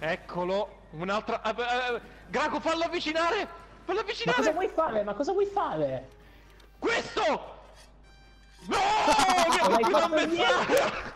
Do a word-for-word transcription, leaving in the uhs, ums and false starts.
Eccolo, un'altra... Uh, uh, Graco, fallo avvicinare! Fallo avvicinare! Ma cosa vuoi fare? Ma cosa vuoi fare? Questo! No! Mi ha Non hai colpito a fatto mezz'aria!